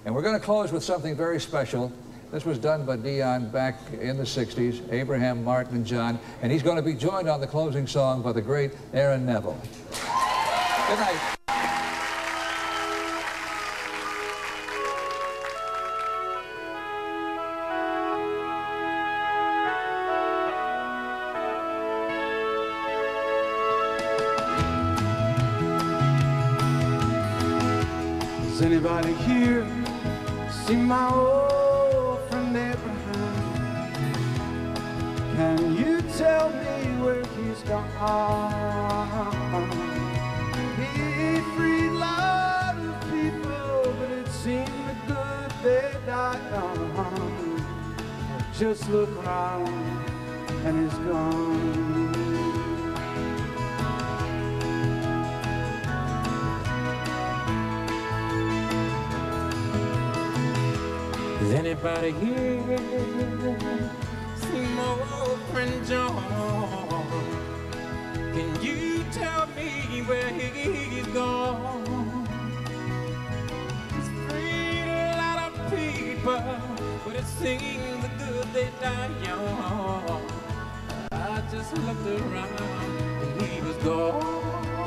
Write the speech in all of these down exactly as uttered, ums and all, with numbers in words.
And we're going to close with something very special. This was done by Dion back in the sixties, Abraham, Martin, and John. And he's going to be joined on the closing song by the great Aaron Neville. Good night. Does anybody here see my old friend Abraham? Can you tell me where he's gone? He freed a lot of people, but it seemed the good they died on. Just look around and he's gone. Does anybody here see my old friend John? Can you tell me where he's gone? He's freed a lot of people, but it seems the good they die young. I just looked around and he was gone.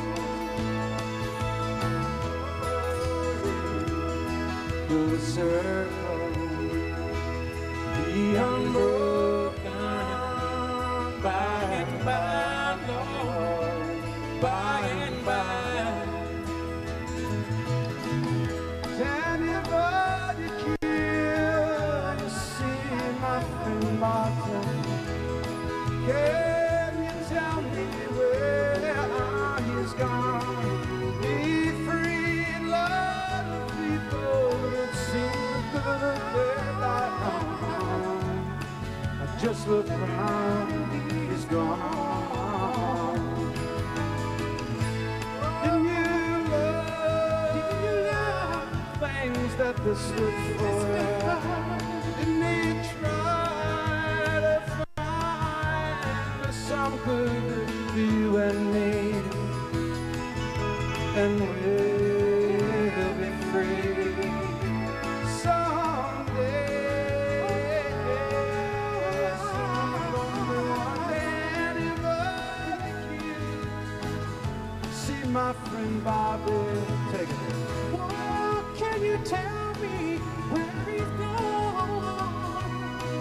Through the circle, the unbroken, by and by, Lord, by and by. Anybody here you see my friend Martin? Can you tell me where he's gone? He freed a lot of people that seemed good they died on. Just look around, he's gone. Didn't you love, didn't you love things that they stood for? Didn't he try to find some good for you and me? And we'll be free someday. My friend Bobby, take it. Oh, can you tell me where he's gone?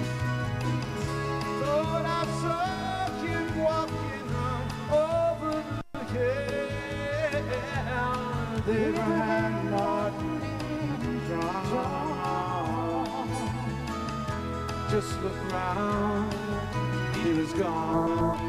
Thought I saw him walking on over the hill. Abraham Martin John. Just look round, he was gone.